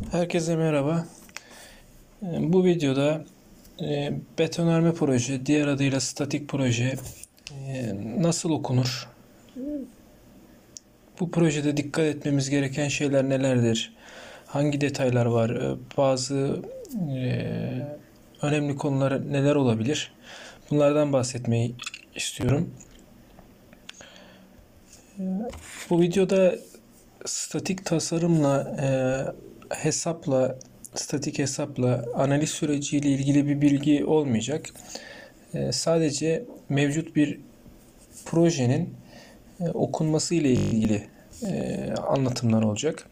Herkese merhaba. Bu videoda betonarme proje, diğer adıyla statik proje nasıl okunur? Bu projede dikkat etmemiz gereken şeyler nelerdir? Hangi detaylar var? Bazı önemli konular neler olabilir? Bunlardan bahsetmeyi istiyorum. Bu videoda statik tasarımla, hesapla, statik hesapla, analiz süreciyle ilgili bir bilgi olmayacak. Sadece mevcut bir projenin okunması ile ilgili anlatımlar olacak.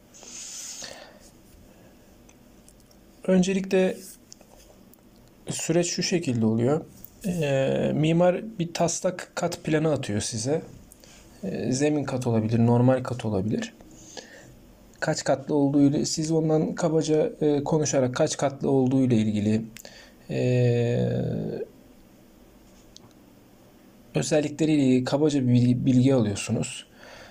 Öncelikle süreç şu şekilde oluyor. Mimar bir taslak kat planı atıyor size. Zemin kat olabilir, normal kat olabilir. Kaç katlı olduğu ile siz ondan kabaca konuşarak kaç katlı olduğu ile ilgili özellikleriyle ilgili kabaca bir bilgi alıyorsunuz.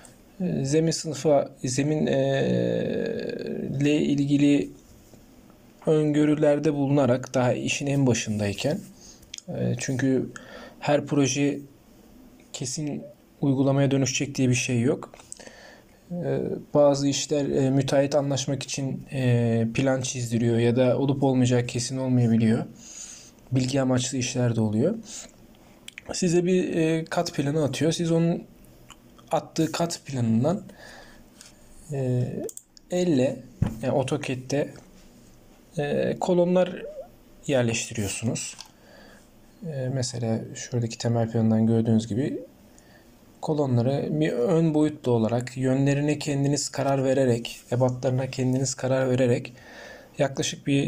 Zemin ile ilgili öngörülerde bulunarak daha işin en başındayken, çünkü her proje kesin uygulamaya dönüşecek diye bir şey yok. Bazı işler müteahhit anlaşmak için plan çizdiriyor ya da olup olmayacak kesin olmayabiliyor. Bilgi amaçlı işler de oluyor. Size bir kat planı atıyor. Siz onun attığı kat planından elle, yani AutoCAD'de kolonlar yerleştiriyorsunuz. Mesela şuradaki temel planından gördüğünüz gibi kolonları bir ön boyutlu olarak yönlerine kendiniz karar vererek, ebatlarına kendiniz karar vererek yaklaşık bir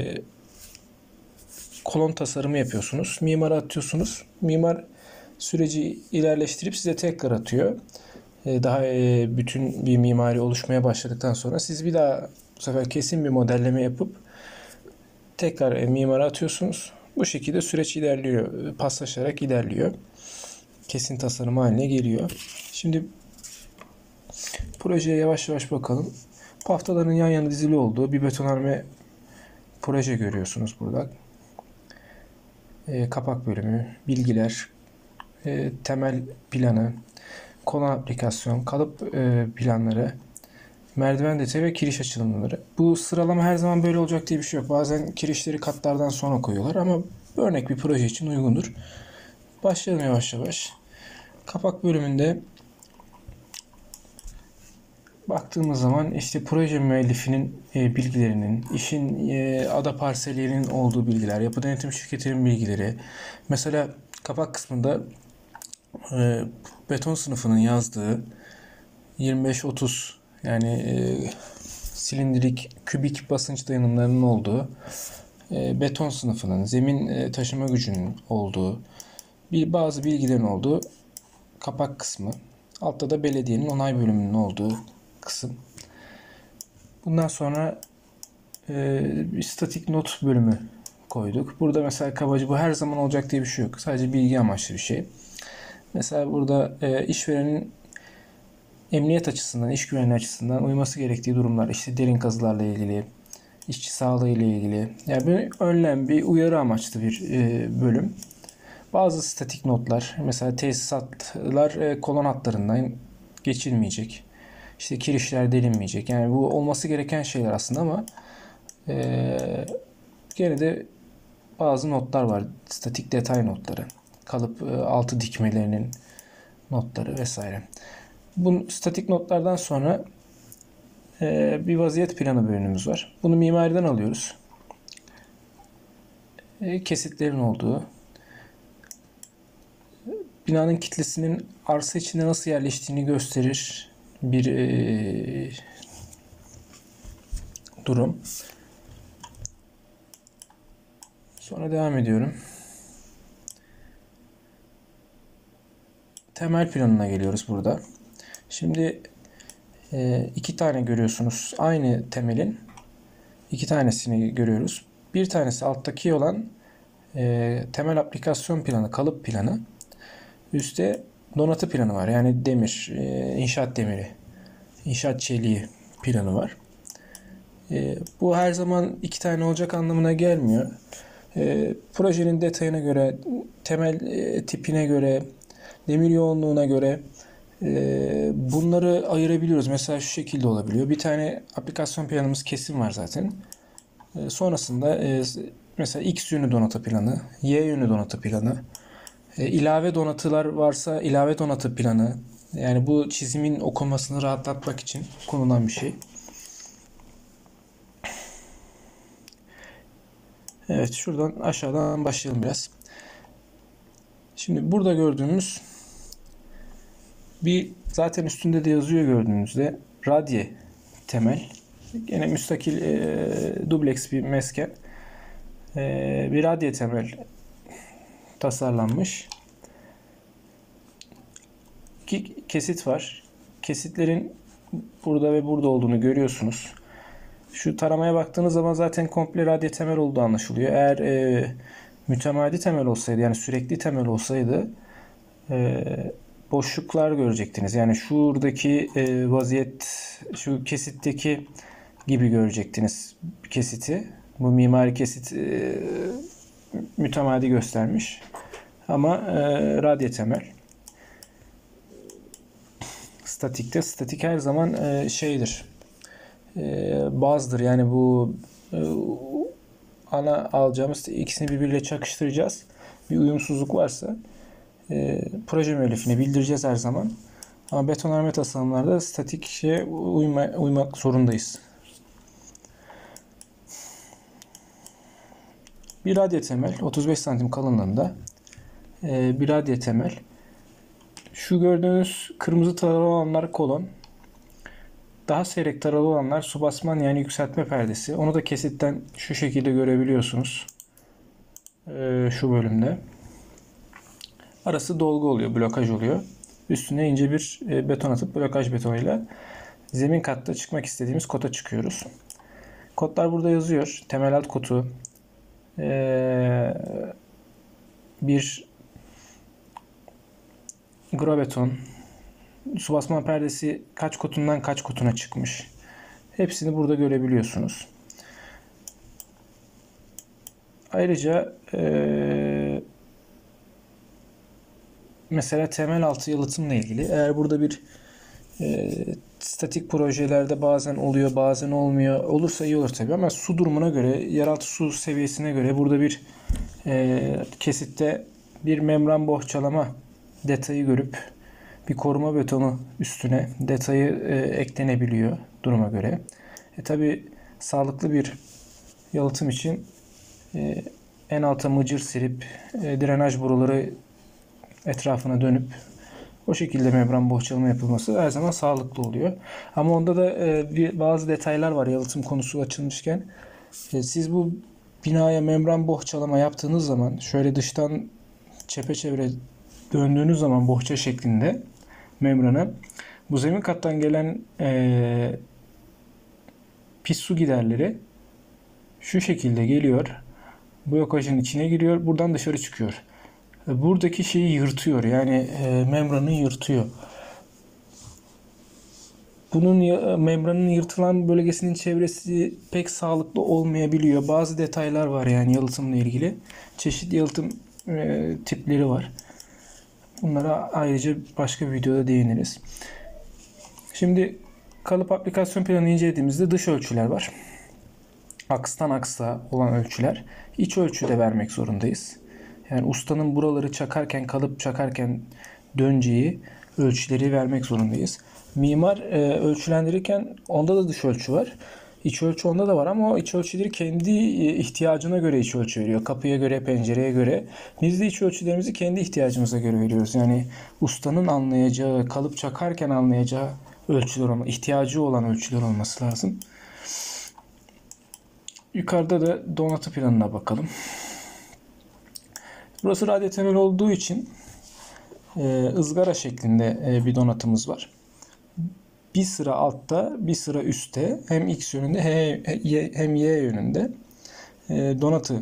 kolon tasarımı yapıyorsunuz. Mimara atıyorsunuz. Mimar süreci ilerleştirip size tekrar atıyor. Daha bütün bir mimari oluşmaya başladıktan sonra siz bir daha bu sefer kesin bir modelleme yapıp tekrar mimara atıyorsunuz. Bu şekilde süreç ilerliyor. Paslaşarak ilerliyor. Kesin tasarım haline geliyor. Şimdi projeye yavaş yavaş bakalım. Paftaların yan yana dizili olduğu bir betonarme proje görüyorsunuz burada. Kapak bölümü, bilgiler, temel planı, kolon aplikasyon, kalıp planları, merdiven detayı ve kiriş açılımları. Bu sıralama her zaman böyle olacak diye bir şey yok. Bazen kirişleri katlardan sonra koyuyorlar ama örnek bir proje için uygundur. Başlayalım yavaş yavaş. Kapak bölümünde baktığımız zaman işte proje müellifinin bilgilerinin, işin ada parsellerinin olduğu bilgiler, yapı denetim şirketinin bilgileri. Mesela kapak kısmında beton sınıfının yazdığı 25-30, yani silindirik, kübik basınç dayanımlarının olduğu, beton sınıfının, zemin taşıma gücünün olduğu, bazı bilgilerin olduğu kapak kısmı. Altta da belediyenin onay bölümünün olduğu kısım. Bundan sonra bir statik not bölümü koyduk. Burada mesela kabaca bu her zaman olacak diye bir şey yok. Sadece bilgi amaçlı bir şey. Mesela burada işverenin emniyet açısından, iş güvenliği açısından uyması gerektiği durumlar, işte derin kazılarla ilgili, işçi sağlığı ile ilgili. Yani bir önlem, bir uyarı amaçlı bir bölüm. Bazı statik notlar, mesela tesisatlar kolon hatlarından geçilmeyecek. İşte kirişler delinmeyecek. Yani bu olması gereken şeyler aslında ama gene de bazı notlar var. Statik detay notları. Kalıp altı dikmelerinin notları vesaire. Bu statik notlardan sonra bir vaziyet planı bölümümüz var. Bunu mimariden alıyoruz. Kesitlerin olduğu, binanın kitlesinin arsa içinde nasıl yerleştiğini gösterir bir durum. Sonra devam ediyorum. Temel planına geliyoruz burada. Şimdi iki tane görüyorsunuz. Aynı temelin iki tanesini görüyoruz. Bir tanesi alttaki olan temel aplikasyon planı, kalıp planı. Üstte donatı planı var. Yani demir, inşaat demiri, inşaat çeliği planı var. Bu her zaman iki tane olacak anlamına gelmiyor. Projenin detayına göre, temel tipine göre, demir yoğunluğuna göre bunları ayırabiliyoruz. Mesela şu şekilde olabiliyor. Bir tane aplikasyon planımız kesin var zaten. Sonrasında mesela X yönü donatı planı, Y yönü donatı planı, ilave donatılar varsa ilave donatı planı. Yani bu çizimin okunmasını rahatlatmak için konulan bir şey. Evet, şuradan aşağıdan başlayalım biraz. Şimdi burada gördüğümüz bir, zaten üstünde de yazıyor gördüğünüzde, radye temel. Yine müstakil dubleks bir mesken. Bir radye temel tasarlanmış. İki kesit var. Kesitlerin burada ve burada olduğunu görüyorsunuz. Şu taramaya baktığınız zaman zaten komple radye temel olduğu anlaşılıyor. Eğer mütemadi temel olsaydı, yani sürekli temel olsaydı boşluklar görecektiniz. Yani şuradaki vaziyet, şu kesitteki gibi görecektiniz kesiti. Bu mimari kesit mütemadi göstermiş. Ama radye temel. Statikte, statik her zaman şeydir. Bazdır. Yani bu ana alacağımız ikisini birbiriyle çakıştıracağız. Bir uyumsuzluk varsa proje müellifine bildireceğiz her zaman. Ama betonarme tasarımlarda statik şeye uymak zorundayız. Bir radye temel 35 santim kalınlığında bir radye temel. Şu gördüğünüz kırmızı taralı olanlar kolon. Daha seyrek taralı olanlar su basman, yani yükseltme perdesi. Onu da kesitten şu şekilde görebiliyorsunuz. Şu bölümde. Arası dolgu oluyor, blokaj oluyor. Üstüne ince bir beton atıp blokaj betonuyla zemin katta çıkmak istediğimiz kota çıkıyoruz. Kodlar burada yazıyor. Temel alt kotu, bir grobeton, su basma perdesi kaç kotundan kaç kotuna çıkmış. Hepsini burada görebiliyorsunuz. Ayrıca mesela temel altı yalıtımla ilgili, eğer burada bir statik projelerde bazen oluyor bazen olmuyor, olursa iyi olur tabii, ama su durumuna göre, yeraltı su seviyesine göre burada bir kesitte bir membran bohçalama detayı görüp bir koruma betonu üstüne detayı eklenebiliyor duruma göre. Tabii sağlıklı bir yalıtım için en alta mıcır serip drenaj boruları etrafına dönüp o şekilde membran bohçalama yapılması her zaman sağlıklı oluyor. Ama onda da bazı detaylar var yalıtım konusu açılmışken. Siz bu binaya membran bohçalama yaptığınız zaman, şöyle dıştan çepeçevre döndüğünüz zaman bohça şeklinde membranı, bu zemin kattan gelen pis su giderleri şu şekilde geliyor. Blokajın içine giriyor. Buradan dışarı çıkıyor. Buradaki şeyi yırtıyor. Yani membranı yırtıyor. Bunun membranın yırtılan bölgesinin çevresi pek sağlıklı olmayabiliyor. Bazı detaylar var yani yalıtımla ilgili. Çeşitli yalıtım tipleri var. Bunlara ayrıca başka bir videoda değiniriz. Şimdi kalıp aplikasyon planı incelediğimizde dış ölçüler var. Akstan aksa olan ölçüler. İç ölçü de vermek zorundayız. Yani ustanın buraları çakarken, kalıp çakarken döneceği ölçüleri vermek zorundayız. Mimar ölçülendirirken onda da dış ölçü var. İç ölçü onda da var, ama o iç ölçüleri kendi ihtiyacına göre iç ölçü veriyor. Kapıya göre, pencereye göre. Biz de iç ölçülerimizi kendi ihtiyacımıza göre veriyoruz. Yani ustanın anlayacağı, kalıp çakarken anlayacağı ölçüler, ihtiyacı olan ölçüler olması lazım. Yukarıda da donatı planına bakalım. Burası radyo temel olduğu için ızgara şeklinde bir donatımız var. Bir sıra altta, bir sıra üstte, hem X yönünde hem Y yönünde donatı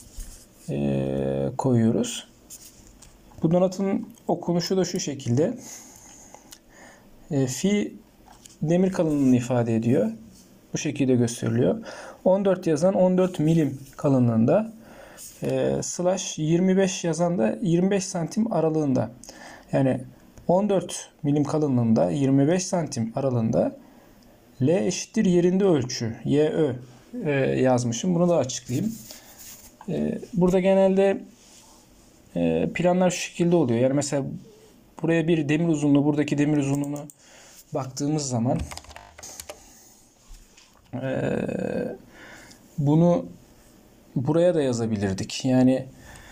koyuyoruz. Bu donatın okunuşu da şu şekilde. Fi demir kalınlığını ifade ediyor. Bu şekilde gösteriliyor. 14 yazan 14 milim kalınlığında. Slash 25 yazan da 25 santim aralığında. Yani 14 milim kalınlığında 25 santim aralığında L eşittir yerinde ölçü YÖ yazmışım. Bunu da açıklayayım. Burada genelde planlar şu şekilde oluyor. Yani mesela buraya bir demir uzunluğu, buradaki demir uzunluğunu baktığımız zaman bunu buraya da yazabilirdik. Yani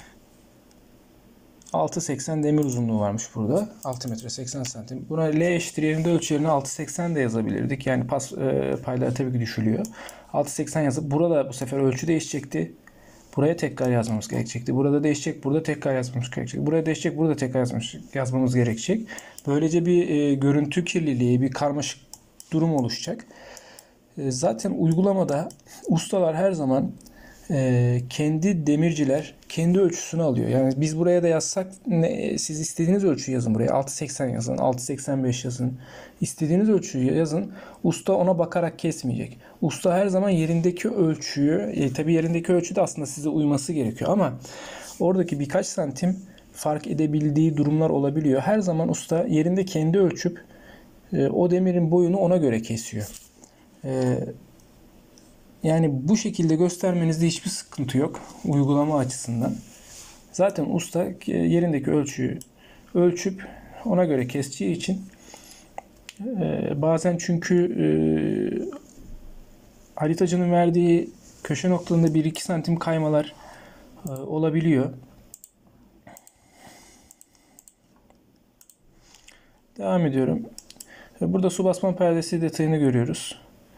6.80 demir uzunluğu varmış burada. 6 metre 80 santim. Buna L eşittir yerinde ölçü yerine 6.80 de yazabilirdik. Yani payları tabii ki düşülüyor. 6.80 yazıp burada bu sefer ölçü değişecekti. Buraya tekrar yazmamız gerekecekti. Burada değişecek, burada tekrar yazmamız gerekecek. Buraya değişecek, burada tekrar yazmamız gerekecek. Böylece bir görüntü kirliliği, bir karmaşık durum oluşacak. Zaten uygulamada ustalar her zaman kendi demirciler kendi ölçüsünü alıyor. Yani biz buraya da yazsak siz istediğiniz ölçüyü yazın buraya. 6.80 yazın, 6.85 yazın. İstediğiniz ölçüyü yazın. Usta ona bakarak kesmeyecek. Usta her zaman yerindeki ölçüyü, tabii yerindeki ölçü de aslında size uyması gerekiyor ama oradaki birkaç santim fark edebildiği durumlar olabiliyor. Her zaman usta yerinde kendi ölçüp o demirin boyunu ona göre kesiyor. Yani bu şekilde göstermenizde hiçbir sıkıntı yok uygulama açısından. Zaten usta yerindeki ölçüyü ölçüp ona göre keseceği için bazen çünkü haritacının verdiği köşe noktalarında 1-2 santim kaymalar olabiliyor. Devam ediyorum. Burada su basma perdesi detayını görüyoruz.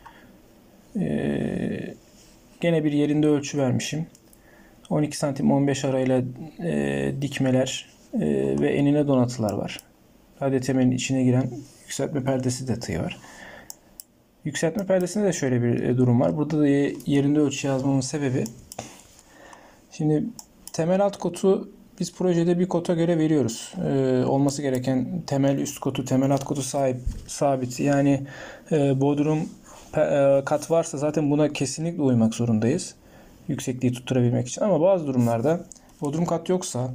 Gene bir yerinde ölçü vermişim. 12 santim 15 arayla dikmeler ve enine donatılar var. Rade temelin içine giren yükseltme perdesi detayı var. Yükseltme perdesinde de şöyle bir durum var. Burada da yerinde ölçü yazmamın sebebi, şimdi temel alt kotu biz projede bir kota göre veriyoruz. Olması gereken temel üst kotu, temel alt kotu sabit. Yani bodrum kat varsa zaten buna kesinlikle uymak zorundayız. Yüksekliği tutturabilmek için. Ama bazı durumlarda bodrum kat yoksa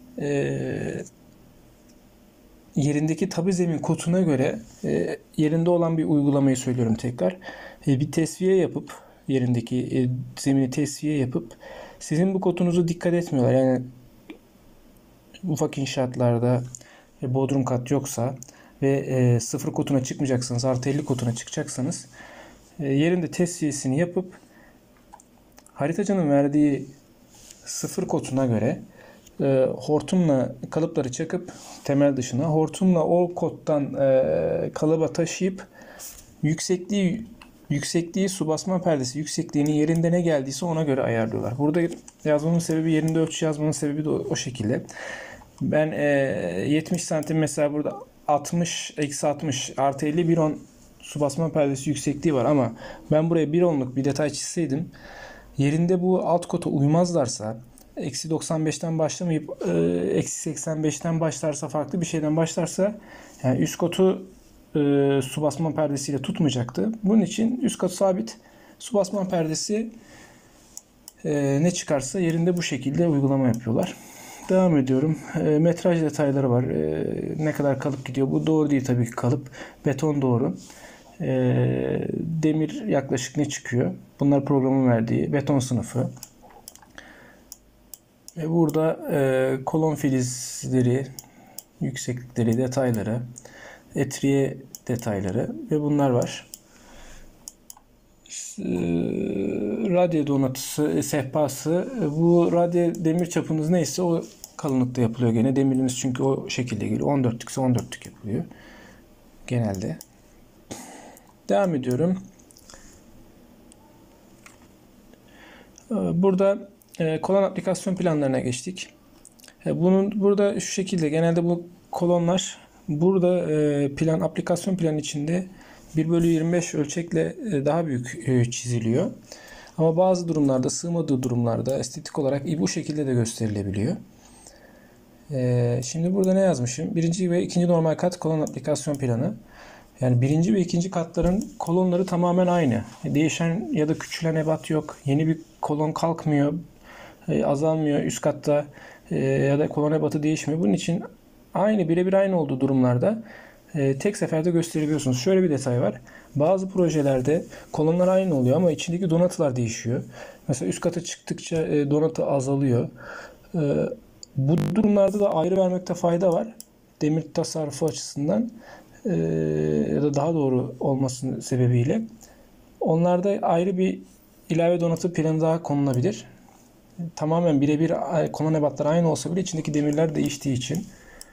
yerindeki tabi zemin kotuna göre yerinde olan bir uygulamayı söylüyorum tekrar. Bir tesviye yapıp yerindeki zemini tesviye yapıp sizin bu kotunuzu dikkat etmiyorlar. Yani ufak inşaatlarda bodrum kat yoksa ve sıfır kotuna çıkmayacaksınız, artı 50 kotuna çıkacaksanız yerinde tesviyesini yapıp haritacının verdiği sıfır kotuna göre hortumla kalıpları çakıp temel dışına hortumla o kottan kalıba taşıyıp yüksekliği su basma perdesi yüksekliğini yerinde ne geldiyse ona göre ayarlıyorlar. Burada yazmamın sebebi, yerinde ölçü yazmanın sebebi de o şekilde. Ben 70 santim mesela burada 60 eksi 60 artı 50 bir 10 su basma perdesi yüksekliği var ama ben buraya bir onluk bir detay çizseydim yerinde bu alt kota uymazlarsa eksi 95'ten başlamayıp eksi 85'ten başlarsa, farklı bir şeyden başlarsa yani üst kotu su basma perdesiyle tutmayacaktı. Bunun için üst kat sabit, su basma perdesi ne çıkarsa yerinde bu şekilde uygulama yapıyorlar. Devam ediyorum. Metraj detayları var. Ne kadar kalıp gidiyor. Bu doğru değil tabii ki kalıp. Beton doğru. Demir yaklaşık ne çıkıyor? Bunlar programın verdiği beton sınıfı. Ve burada kolon filizleri, yükseklikleri, detayları, etriye detayları ve bunlar var. Radye donatısı, sehpası. Bu radye demir çapınız neyse o kalınlıkta yapılıyor gene. Demiriniz çünkü o şekilde geliyor. 14'lük ise 14'lük yapılıyor genelde. Devam ediyorum. Burada kolon aplikasyon planlarına geçtik. Burada şu şekilde genelde bu kolonlar burada aplikasyon planı içinde 1/25 ölçekle daha büyük çiziliyor. Ama bazı durumlarda, sığmadığı durumlarda estetik olarak bu şekilde de gösterilebiliyor. Şimdi burada ne yazmışım? Birinci ve ikinci normal kat kolon aplikasyon planı. Yani birinci ve ikinci katların kolonları tamamen aynı. Değişen ya da küçülen ebat yok. Yeni bir kolon kalkmıyor, azalmıyor üst katta ya da kolon ebatı değişmiyor. Bunun için birebir aynı olduğu durumlarda tek seferde gösterebiliyorsunuz. Şöyle bir detay var. Bazı projelerde kolonlar aynı oluyor ama içindeki donatılar değişiyor. Mesela üst kata çıktıkça donatı azalıyor. E, Bu durumlarda da ayrı vermekte fayda var. Demir tasarrufu açısından ya da daha doğru olmasının sebebiyle. Onlarda ayrı bir ilave donatı planı daha konulabilir. Tamamen birebir konan ebatlar aynı olsa bile içindeki demirler değiştiği için.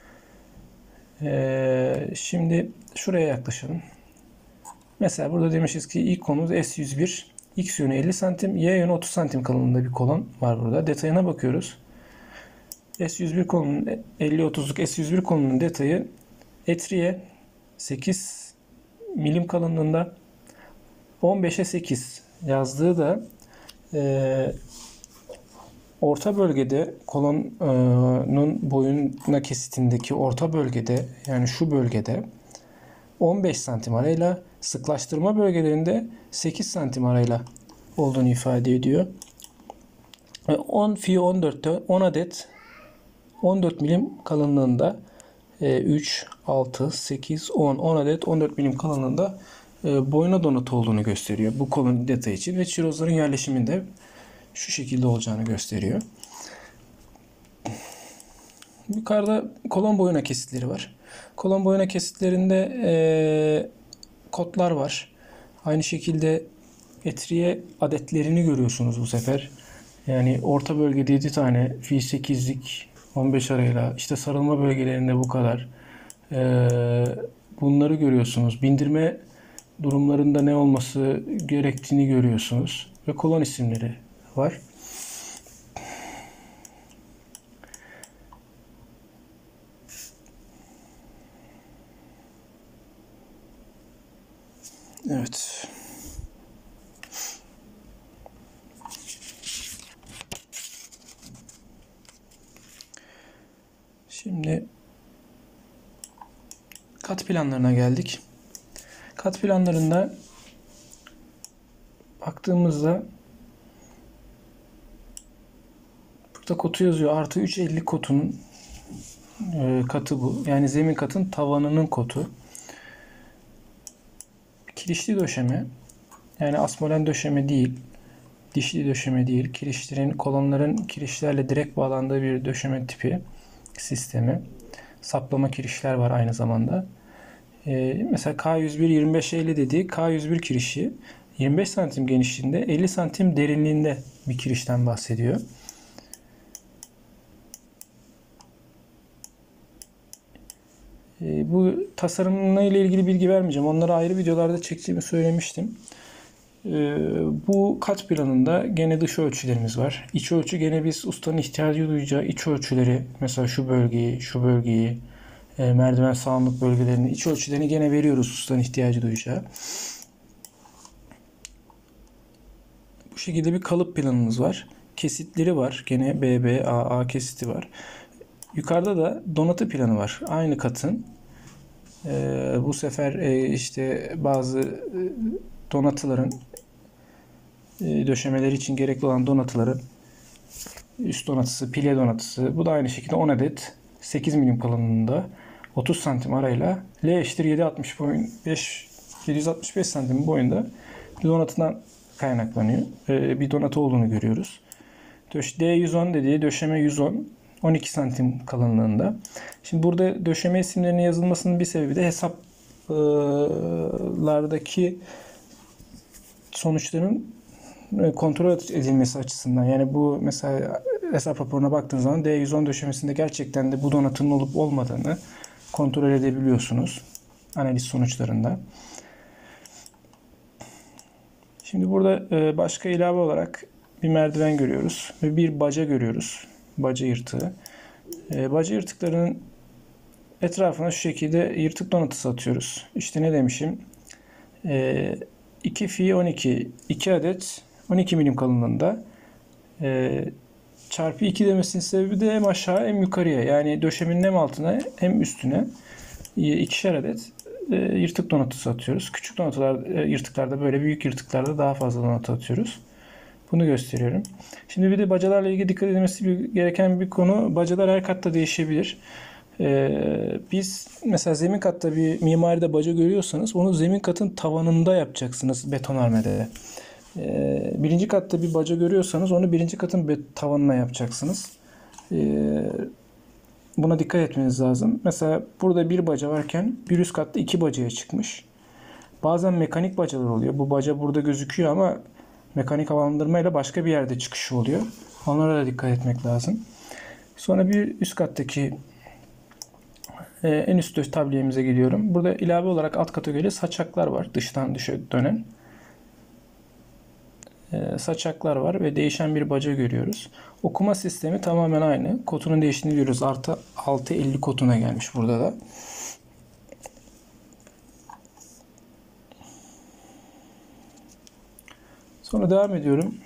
Şimdi şuraya yaklaşalım. Mesela burada demişiz ki ilk konumuz S101. X yönü 50 cm, Y yönü 30 cm kalınlığında bir kolon var burada. Detayına bakıyoruz. S101 kolonun 50-30'luk S101 kolonunun detayı etriye 8 milim kalınlığında, 15'e 8 yazdığı da orta bölgede kolonun boyuna kesitindeki orta bölgede, yani şu bölgede 15 santim arayla, sıklaştırma bölgelerinde 8 santim arayla olduğunu ifade ediyor. 10 fi 14'te 10 adet 14 milim kalınlığında 3, 6, 8, 10 adet 14 milim kalınlığında boyuna donatı olduğunu gösteriyor bu kolon detayı için ve çirozların yerleşiminde şu şekilde olacağını gösteriyor. Yukarıda kolon boyuna kesitleri var. Kolon boyuna kesitlerinde kodlar var. Aynı şekilde etriye adetlerini görüyorsunuz bu sefer. Yani orta bölgede 7 tane, fi 8'lik 15 arayla, işte sarılma bölgelerinde bu kadar. Bunları görüyorsunuz. Bindirme durumlarında ne olması gerektiğini görüyorsunuz. Ve kolon isimleri var. Evet. Şimdi kat planlarına geldik. Kat planlarında baktığımızda burada kotu yazıyor. Artı 350 kotunun katı bu. Yani zemin katın tavanının kotu. Kirişli döşeme. Yani asmolen döşeme değil. Dişli döşeme değil. Kirişlerin, kolonların kirişlerle direkt bağlandığı bir döşeme tipi sistemi. Saplama kirişler var aynı zamanda. Mesela K101 2550 dediği K101 kirişi 25 santim genişliğinde 50 santim derinliğinde bir kirişten bahsediyor. Bu tasarımla ile ilgili bilgi vermeyeceğim. Onları ayrı videolarda çektiğimi söylemiştim. Bu kat planında gene dış ölçülerimiz var. İç ölçü gene biz ustanın ihtiyacı duyacağı iç ölçüleri, mesela şu bölgeyi, şu bölgeyi, merdiven sağlamlık bölgelerinin iç ölçülerini gene veriyoruz ustanın ihtiyacı duyacağı. Bu şekilde bir kalıp planımız var. Kesitleri var. Gene BB, AA kesiti var. Yukarıda da donatı planı var. Aynı katın. Bu sefer işte bazı donatıların döşemeleri için gerekli olan donatıların üst donatısı, pilye donatısı. Bu da aynı şekilde 10 adet 8 milim kalınlığında 30 santim arayla L eşittir 765 santim boyunda bir donatıdan kaynaklanıyor. Bir donatı olduğunu görüyoruz. D110 dediği döşeme 110, 12 santim kalınlığında. Şimdi burada döşeme isimlerinin yazılmasının bir sebebi de hesaplardaki sonuçların kontrol edilmesi açısından. Yani bu mesela hesap raporuna baktığınız zaman D110 döşemesinde gerçekten de bu donatının olup olmadığını kontrol edebiliyorsunuz analiz sonuçlarında. Şimdi burada başka ilave olarak bir merdiven görüyoruz ve bir baca görüyoruz. Baca yırtığı. Baca yırtıklarının etrafına şu şekilde yırtık donatısı atıyoruz. İşte ne demişim? 2 fi 12, 2 adet 12 milim kalınlığında, çarpı 2 demesinin sebebi de hem aşağı hem yukarıya, yani döşemenin hem altına hem üstüne ikişer adet yırtık donatası atıyoruz. Küçük yırtıklarda böyle, büyük yırtıklarda daha fazla donatı atıyoruz. Bunu gösteriyorum. Şimdi bir de bacalarla ilgili dikkat edilmesi gereken bir konu. Bacalar her katta değişebilir. Biz mesela zemin katta bir mimaride baca görüyorsanız onu zemin katın tavanında yapacaksınız betonarmede. Birinci katta bir baca görüyorsanız onu birinci katın tavanına yapacaksınız. Buna dikkat etmeniz lazım. Mesela burada bir baca varken bir üst katta iki bacaya çıkmış. Bazen mekanik bacalar oluyor. Bu baca burada gözüküyor ama mekanik havalandırmayla başka bir yerde çıkışı oluyor. Onlara da dikkat etmek lazım. Sonra bir üst kattaki en üst tabliyemize geliyorum. Burada ilave olarak alt kategoride saçaklar var. Dıştan dışa dönen. Saçaklar var ve değişen bir baca görüyoruz. Okuma sistemi tamamen aynı. Kotunun değiştiğini görüyoruz. Artı 650 kotuna gelmiş burada da. Sonra devam ediyorum.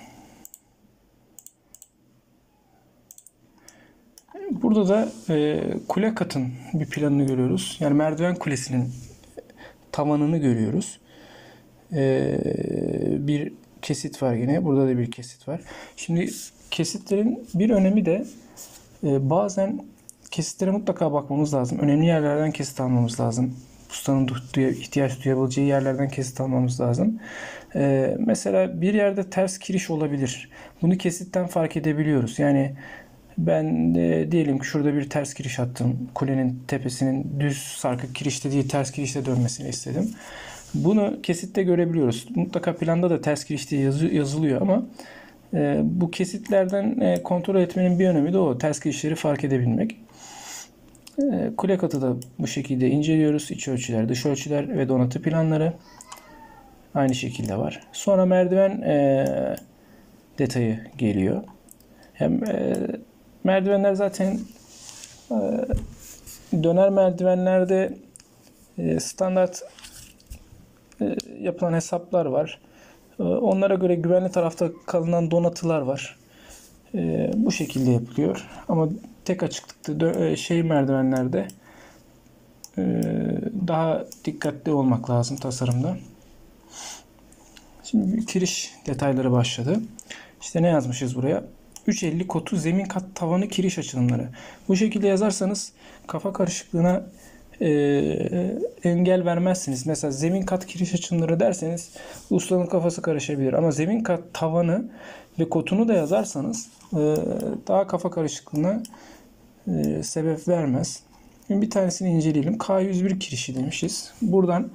Burada da kule katın bir planını görüyoruz. Yani merdiven kulesinin tavanını görüyoruz. Bir kesit var yine. Burada da bir kesit var. Şimdi kesitlerin bir önemi de bazen kesitlere mutlaka bakmamız lazım. Önemli yerlerden kesit almamız lazım. Ustanın ihtiyaç duyabileceği yerlerden kesit almamız lazım. Mesela bir yerde ters kiriş olabilir. Bunu kesitten fark edebiliyoruz. Yani ben diyelim ki şurada bir ters kiriş attım. Kulenin tepesinin düz sarkık kirişte değil ters kirişte dönmesini istedim. Bunu kesitte görebiliyoruz. Mutlaka planda da ters kirişte yazılıyor ama bu kesitlerden kontrol etmenin bir önemi de o. Ters kirişleri fark edebilmek. Kule katı da bu şekilde inceliyoruz. İç ölçüler, dış ölçüler ve donatı planları aynı şekilde var. Sonra merdiven detayı geliyor. Hem merdivenler zaten döner merdivenlerde standart yapılan hesaplar var. Onlara göre güvenli tarafta kalınan donatılar var. Bu şekilde yapılıyor. Ama tek açıklıkta merdivenlerde daha dikkatli olmak lazım tasarımda. Şimdi kiriş detayları başladı. İşte ne yazmışız buraya? 350 kotu zemin kat tavanı kiriş açılımları. Bu şekilde yazarsanız kafa karışıklığına engel vermezsiniz. Mesela zemin kat kiriş açılımları derseniz ustanın kafası karışabilir. Ama zemin kat tavanı ve kotunu da yazarsanız daha kafa karışıklığına sebep vermez. Şimdi bir tanesini inceleyelim. K101 kirişi demişiz. Buradan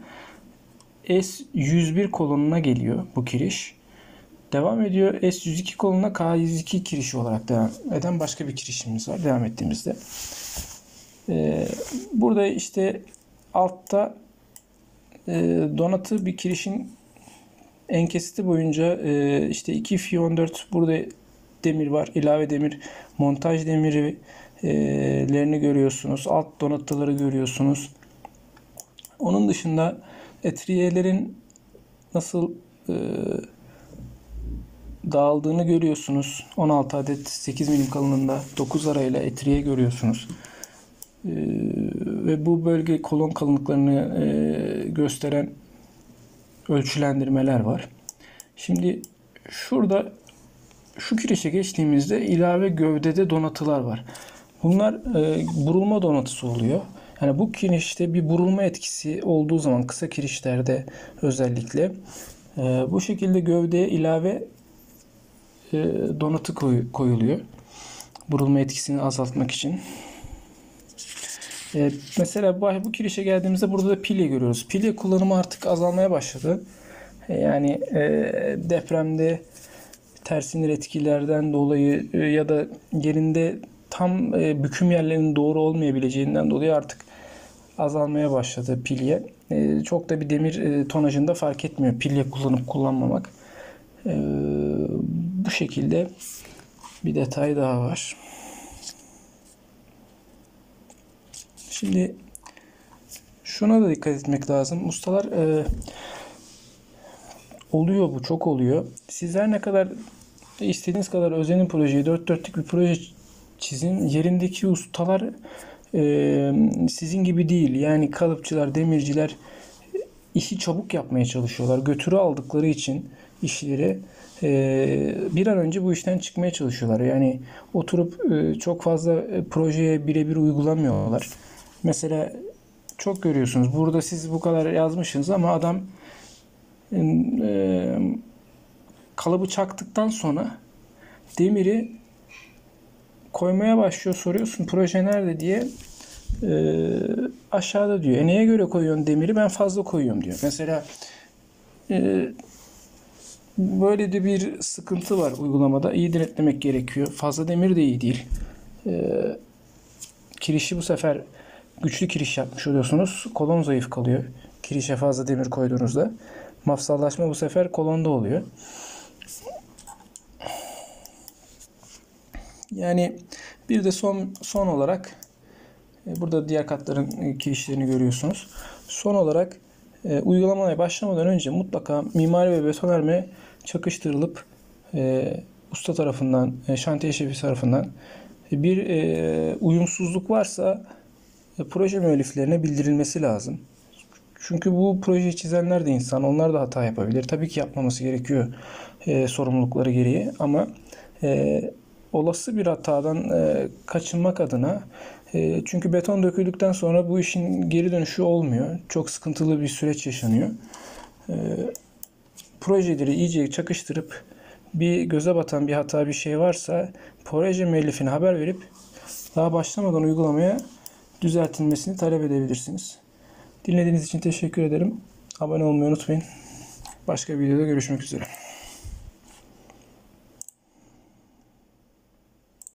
S101 kolonuna geliyor bu kiriş. Devam ediyor. S102 kolonuna K102 kirişi olarak devam eden başka bir kirişimiz var. Devam ettiğimizde. Burada işte altta donatı bir kirişin en kesiti boyunca işte 2 Fi 14 burada demir var. İlave demir, montaj demirlerini görüyorsunuz. Alt donatıları görüyorsunuz. Onun dışında etriyelerin nasıl dağıldığını görüyorsunuz. 16 adet 8 milim kalınlığında 9 arayla etriye görüyorsunuz. Ve bu bölge kolon kalınlıklarını gösteren ölçülendirmeler var. Şimdi şurada şu kirişe geçtiğimizde ilave gövdede donatılar var. Bunlar burulma donatısı oluyor. Yani bu kirişte bir burulma etkisi olduğu zaman kısa kirişlerde özellikle bu şekilde gövdeye ilave donatı koyuluyor. Burulma etkisini azaltmak için. Mesela bu kirişe geldiğimizde burada da pilye görüyoruz. Pilye kullanımı artık azalmaya başladı. Yani depremde tersinir etkilerden dolayı ya da yerinde tam büküm yerlerinin doğru olmayabileceğinden dolayı artık azalmaya başladı pilye. Çok da bir demir tonajında fark etmiyor pilye kullanıp kullanmamak. Bu şekilde bir detay daha var. Şimdi şuna da dikkat etmek lazım. Ustalar oluyor, bu çok oluyor. Sizler ne kadar istediğiniz kadar özenin projeyi, dört dörtlük bir proje çizin. Yerindeki ustalar sizin gibi değil. Yani kalıpçılar, demirciler işi çabuk yapmaya çalışıyorlar. Götürü aldıkları için işleri bir an önce bu işten çıkmaya çalışıyorlar. Yani oturup çok fazla projeye birebir uygulamıyorlar. Mesela çok görüyorsunuz. Burada siz bu kadar yazmışsınız ama adam e, kalıbı çaktıktan sonra demiri koymaya başlıyor. Soruyorsun proje nerede diye. Aşağıda diyor. Neye göre koyuyorsun demiri? Ben fazla koyuyorum diyor. Mesela böyle de bir sıkıntı var uygulamada. İyi denetlemek gerekiyor. Fazla demir de iyi değil. Kirişi bu sefer güçlü kiriş yapmış oluyorsunuz. Kolon zayıf kalıyor. Kirişe fazla demir koyduğunuzda. Mafsallaşma bu sefer kolonda oluyor. Yani bir de son olarak burada diğer katların kirişlerini görüyorsunuz. Son olarak uygulamaya başlamadan önce mutlaka mimari ve betonarme çakıştırılıp usta tarafından, şantiye şefi tarafından bir uyumsuzluk varsa proje müelliflerine bildirilmesi lazım. Çünkü bu projeyi çizenler de insan, onlar da hata yapabilir. Tabii ki yapmaması gerekiyor sorumlulukları gereği ama olası bir hatadan kaçınmak adına çünkü beton döküldükten sonra bu işin geri dönüşü olmuyor. Çok sıkıntılı bir süreç yaşanıyor. Projeleri iyice çakıştırıp bir göze batan bir hata bir şey varsa proje müellifine haber verip daha başlamadan uygulamaya düzeltilmesini talep edebilirsiniz. Dinlediğiniz için teşekkür ederim. Abone olmayı unutmayın. Başka bir videoda görüşmek üzere.